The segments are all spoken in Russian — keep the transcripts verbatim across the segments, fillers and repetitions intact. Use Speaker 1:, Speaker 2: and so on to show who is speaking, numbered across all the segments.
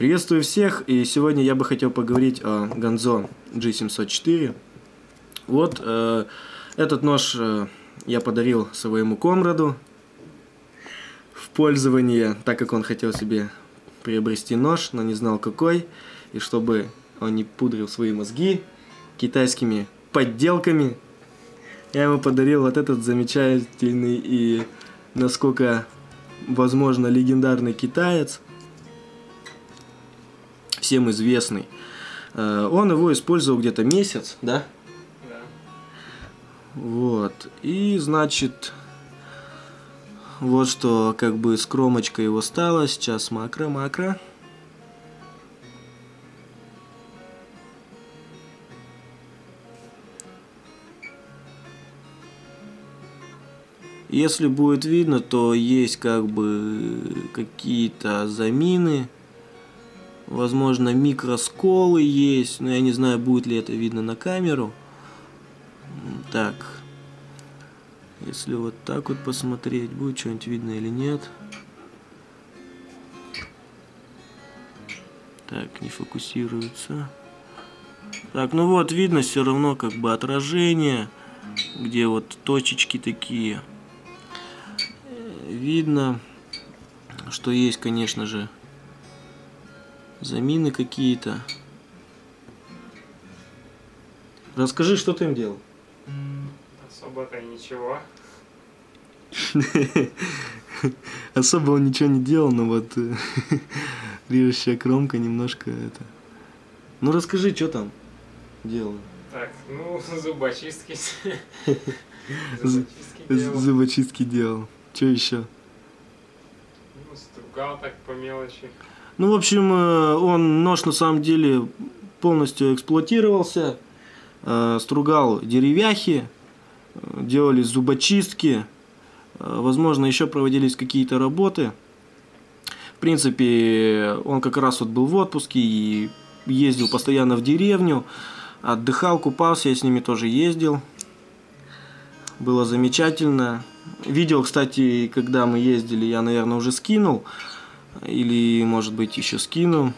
Speaker 1: Приветствую всех, и сегодня я бы хотел поговорить о Ганзо джи семьсот четыре. Вот э, этот нож э, я подарил своему комраду в пользование, так как он хотел себе приобрести нож, но не знал какой, и чтобы он не пудрил свои мозги китайскими подделками, я ему подарил вот этот замечательный и, насколько возможно, легендарный китаец, всем известный. Он его использовал где-то месяц, да?
Speaker 2: Да.
Speaker 1: Вот. И, значит, вот что как бы с кромочкой его стало. Сейчас макро-макро. Если будет видно, то есть как бы какие-то замины. Возможно, микросколы есть, но я не знаю, будет ли это видно на камеру. Так, если вот так вот посмотреть, будет что-нибудь видно или нет. Так, не фокусируется. Так, ну вот, видно все равно как бы отражение, где вот точечки такие. Видно, что есть, конечно же, замины какие-то. Расскажи, что ты им делал?
Speaker 2: Особо-то ничего.
Speaker 1: Особо он ничего не делал, но вот режущая кромка немножко это. Ну расскажи, что там делал?
Speaker 2: Так, ну зубочистки.
Speaker 1: Зубочистки делал. Зубочистки делал. Что еще?
Speaker 2: Ну, стругал так по мелочи.
Speaker 1: Ну, в общем, он, нож на самом деле полностью эксплуатировался, стругал деревяхи, делались зубочистки, возможно, еще проводились какие-то работы. В принципе, он как раз вот был в отпуске и ездил постоянно в деревню, отдыхал, купался, я с ними тоже ездил. Было замечательно. Видео, кстати, когда мы ездили, я, наверное, уже скинул. Или, может быть, еще скину,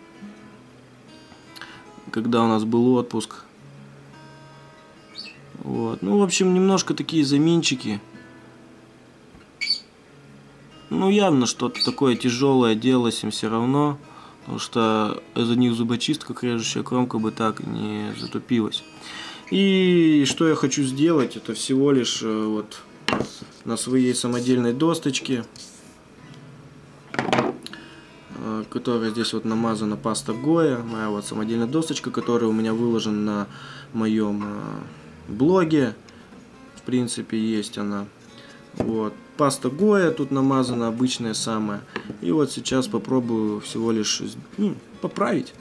Speaker 1: когда у нас был отпуск. Вот. Ну, в общем, немножко такие заминчики. Ну, явно что-то такое тяжелое делалось им все равно, потому что из-за них зубочистка, режущая кромка бы так не затупилась. И что я хочу сделать, это всего лишь вот на своей самодельной досточке, которая здесь вот намазана паста Гоя, моя вот самодельная досточка, которая у меня выложена на моем блоге, в принципе есть она. Вот паста Гоя тут намазана обычная самая, и вот сейчас попробую всего лишь ну, поправить.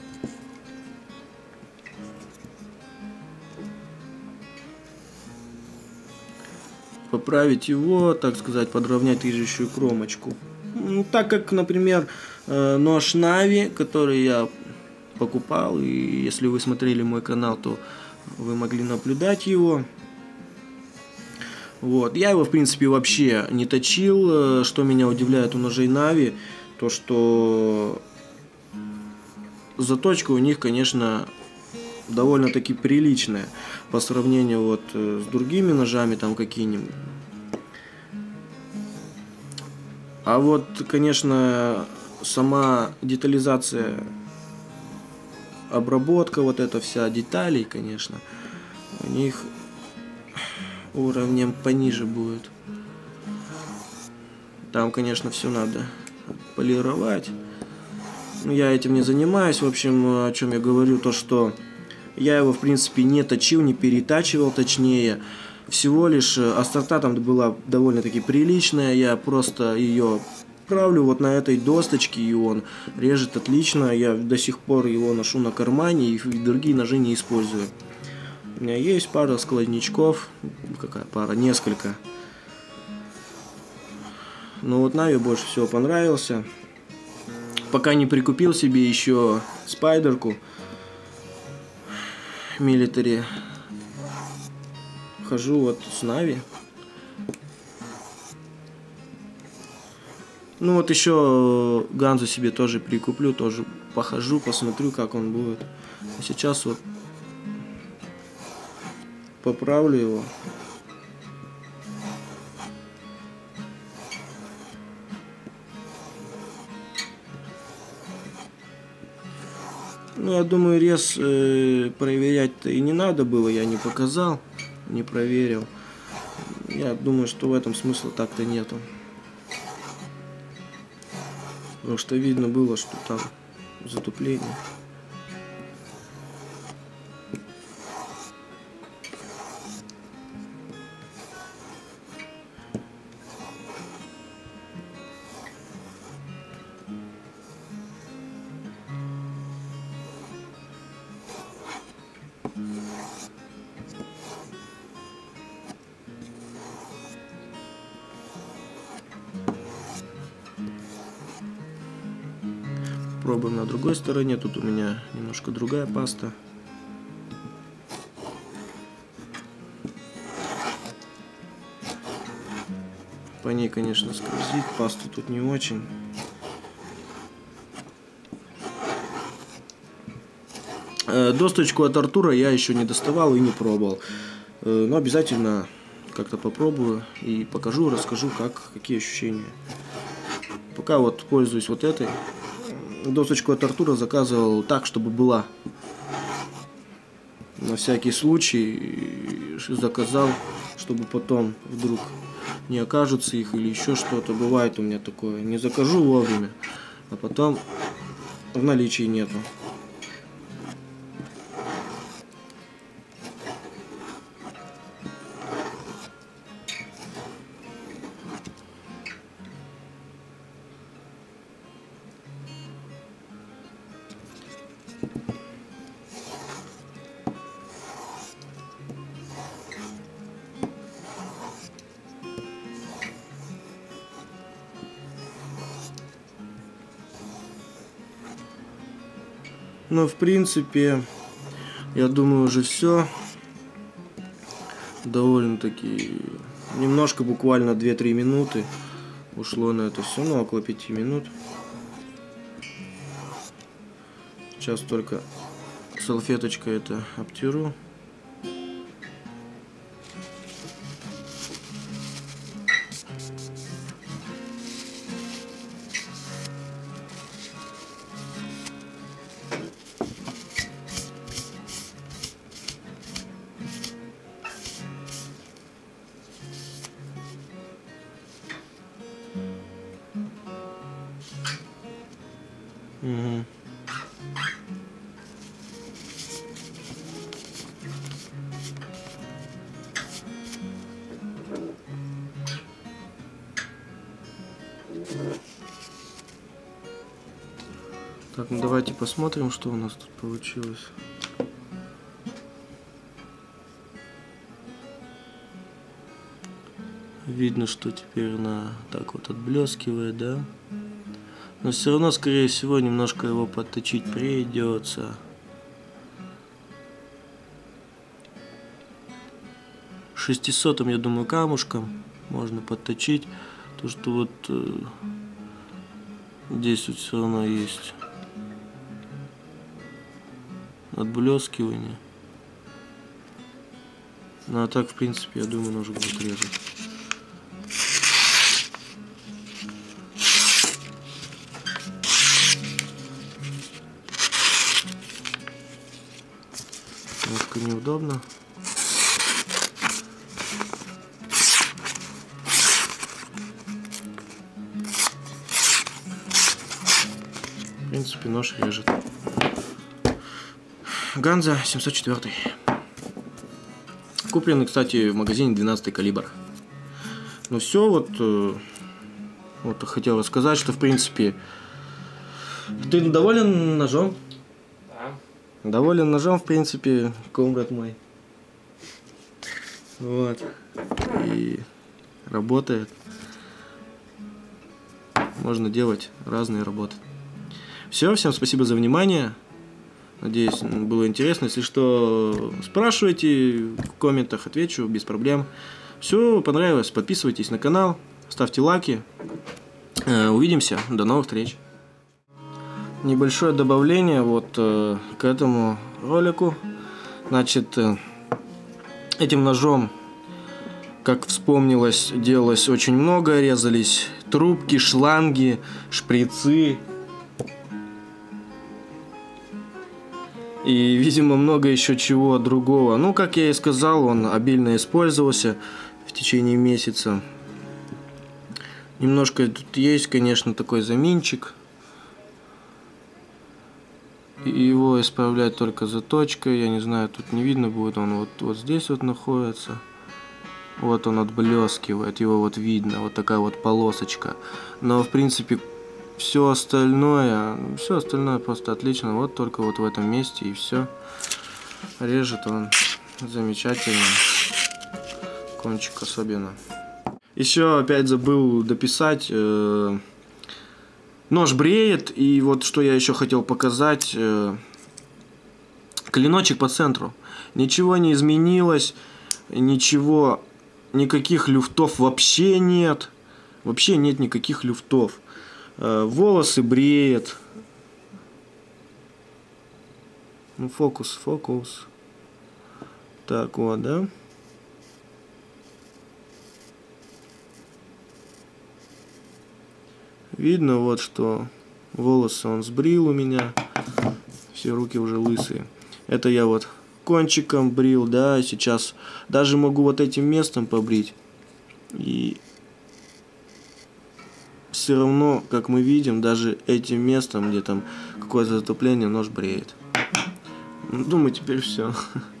Speaker 1: Поправить его, так сказать, подровнять режущую кромочку. Ну, так как, например, нож Нави, который я покупал, и если вы смотрели мой канал, то вы могли наблюдать его. Вот. Я его, в принципе, вообще не точил. Что меня удивляет у ножей Нави, то что заточка у них, конечно, довольно-таки приличная по сравнению вот с другими ножами, там какие-нибудь. А вот, конечно, сама детализация, обработка, вот эта вся деталей, конечно, у них уровнем пониже будет. Там, конечно, все надо полировать. Но я этим не занимаюсь. В общем, о чем я говорю, то что я его, в принципе, не точил, не перетачивал, точнее. Всего лишь острота там была довольно-таки приличная. Я просто ее правлю вот на этой досточке, и он режет отлично. Я до сих пор его ношу на кармане и другие ножи не использую. У меня есть пара складничков. Какая пара? Несколько. Но вот Нави больше всего понравился. Пока не прикупил себе еще спайдерку Military. Хожу вот с Нави. Ну вот еще Ганзу себе тоже прикуплю, тоже похожу, посмотрю, как он будет. А сейчас вот поправлю его. Ну, я думаю, рез э, проверять-то и не надо было, я не показал, не проверил. Я думаю, что в этом смысла так-то нету. Потому что видно было, что там затупление. Пробуем на другой стороне. Тут у меня немножко другая паста. По ней, конечно, скользит. Паста тут не очень. Досточку от Артура я еще не доставал и не пробовал. Но обязательно как-то попробую и покажу, расскажу, как, какие ощущения. Пока вот пользуюсь вот этой. Досочку от Артура заказывал так, чтобы была. На всякий случай заказал, чтобы потом вдруг не окажутся их или еще что-то. Бывает у меня такое. Не закажу вовремя, а потом в наличии нету. Но в принципе, я думаю, уже все. Довольно-таки немножко, буквально две-три минуты ушло на это все, ну около пяти минут. Сейчас только салфеточкой это обтеру. Угу. Так, ну давайте посмотрим, что у нас тут получилось. Видно, что теперь она так вот отблескивает, да? Но все равно, скорее всего, немножко его подточить придется. шестисотым, я думаю, камушком можно подточить. То, что вот э, здесь вот все равно есть отблескивание. Ну а так, в принципе, я думаю, ножик будет резать. Немножко неудобно. В принципе, нож режет. Ганза семьсот четыре. Купленный, кстати, в магазине двенадцатый калибр. Ну все, вот, вот хотел сказать, что в принципе ты доволен ножом?
Speaker 2: Да.
Speaker 1: Доволен ножом, в принципе, комрад мой. Вот. И работает. Можно делать разные работы. Все, всем спасибо за внимание. Надеюсь, было интересно. Если что, спрашивайте в комментах, отвечу без проблем. Все, понравилось, подписывайтесь на канал, ставьте лайки. Увидимся, до новых встреч. небольшое добавление вот э, к этому ролику. Значит, э, этим ножом, как вспомнилось, делалось очень много. Резались трубки, шланги, шприцы. И, видимо, много еще чего другого. Ну, как я и сказал, он обильно использовался в течение месяца. Немножко тут есть, конечно, такой заминчик. И его исправлять только заточкой. Я не знаю, тут не видно будет, он вот, вот здесь вот находится. Вот он отблескивает, его вот видно, вот такая вот полосочка. Но, в принципе, все остальное, все остальное просто отлично. Вот только вот в этом месте и все. Режет он замечательно. Кончик особенно. Еще опять забыл дописать. Э, нож бреет. И вот что я еще хотел показать. Э, клиночек по центру. Ничего не изменилось. Ничего, никаких люфтов вообще нет. Вообще нет никаких люфтов. Э, волосы бреет. Ну, фокус, фокус. Так вот, да? Видно вот, что волосы он сбрил у меня. Все руки уже лысые. Это я вот кончиком брил, да, сейчас даже могу вот этим местом побрить. И все равно, как мы видим, даже этим местом, где там какое-то затопление, нож бреет. Думаю, теперь все.